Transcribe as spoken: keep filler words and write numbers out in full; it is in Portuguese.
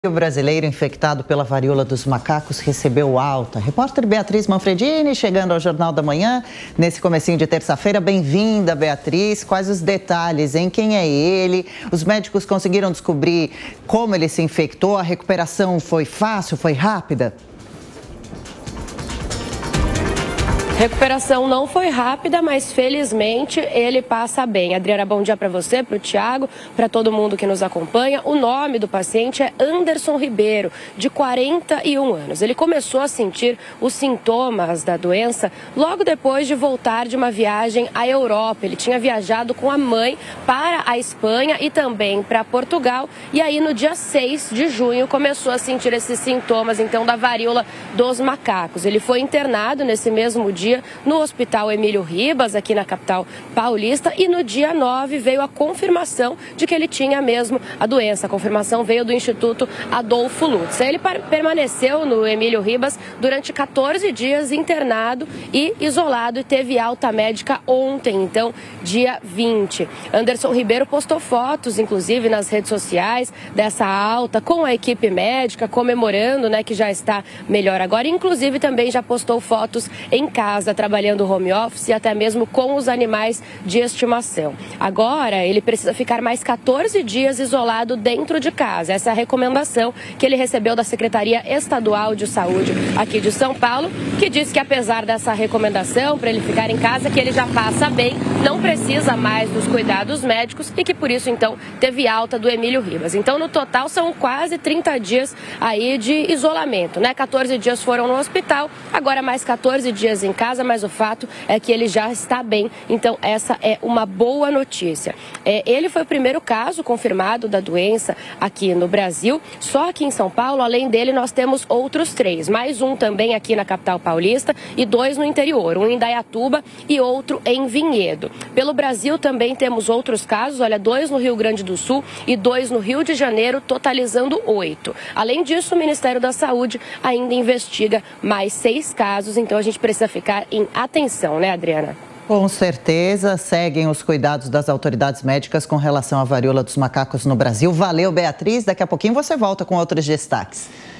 O brasileiro infectado pela varíola dos macacos recebeu alta. Repórter Beatriz Manfredini chegando ao Jornal da Manhã nesse comecinho de terça-feira. Bem-vinda, Beatriz. Quais os detalhes, hein? Quem é ele? Os médicos conseguiram descobrir como ele se infectou? A recuperação foi fácil, foi rápida? Recuperação não foi rápida, mas felizmente ele passa bem. Adriana, bom dia para você, para o Tiago, para todo mundo que nos acompanha. O nome do paciente é Anderson Ribeiro, de quarenta e um anos. Ele começou a sentir os sintomas da doença logo depois de voltar de uma viagem à Europa. Ele tinha viajado com a mãe para a Espanha e também para Portugal. E aí, no dia seis de junho, começou a sentir esses sintomas, então, da varíola dos macacos. Ele foi internado nesse mesmo dia no Hospital Emílio Ribas, aqui na capital paulista, e no dia nove veio a confirmação de que ele tinha mesmo a doença. A confirmação veio do Instituto Adolfo Lutz. Ele permaneceu no Emílio Ribas durante quatorze dias internado e isolado e teve alta médica ontem, então, dia vinte. Anderson Ribeiro postou fotos, inclusive, nas redes sociais dessa alta, com a equipe médica, comemorando, né, que já está melhor agora. Inclusive, também já postou fotos em casa, trabalhando home office e até mesmo com os animais de estimação. Agora, ele precisa ficar mais quatorze dias isolado dentro de casa. Essa é a recomendação que ele recebeu da Secretaria Estadual de Saúde aqui de São Paulo, que diz que apesar dessa recomendação para ele ficar em casa, que ele já passa bem, não precisa mais dos cuidados médicos e que por isso, então, teve alta do Emílio Ribas. Então, no total, são quase trinta dias aí de isolamento, né? quatorze dias foram no hospital, agora mais quatorze dias em casa, mas o fato é que ele já está bem, então essa é uma boa notícia. É, ele foi o primeiro caso confirmado da doença aqui no Brasil, só aqui em São Paulo, além dele nós temos outros três, mais um também aqui na capital paulista e dois no interior, um em Indaiatuba e outro em Vinhedo. Pelo Brasil também temos outros casos, olha, dois no Rio Grande do Sul e dois no Rio de Janeiro, totalizando oito. Além disso, o Ministério da Saúde ainda investiga mais seis casos, então a gente precisa ficar em atenção, né, Adriana? Com certeza, seguem os cuidados das autoridades médicas com relação à varíola dos macacos no Brasil. Valeu, Beatriz. Daqui a pouquinho você volta com outros destaques.